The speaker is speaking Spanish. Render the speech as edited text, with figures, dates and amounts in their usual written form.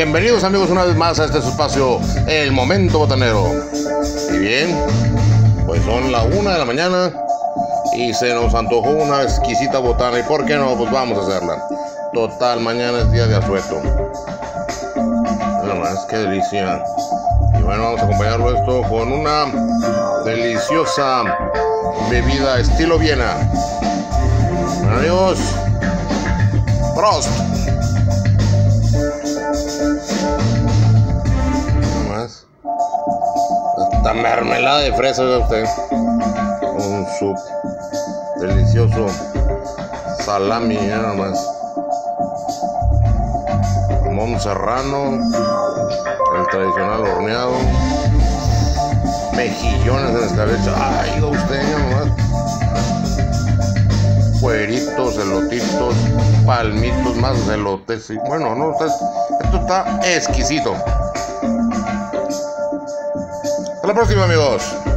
Bienvenidos amigos una vez más a este su espacio, El Momento Botanero. Y bien, pues son la 1 de la mañana y se nos antojó una exquisita botana. ¿Y por qué no? Pues vamos a hacerla. Total, mañana es día de asueto. Nada más, qué delicia. Y bueno, vamos a acompañarlo esto con una deliciosa bebida estilo Viena. Bueno, amigos, Prost. Más esta mermelada de fresa, vea usted, un soup delicioso, salami, nada más, jamón serrano, el tradicional horneado, mejillones en escabeche, ay, oiga usted, nada más, cueritos, elotitos, palmitos, más elotes, y bueno, no, esto está exquisito. Hasta la próxima, amigos.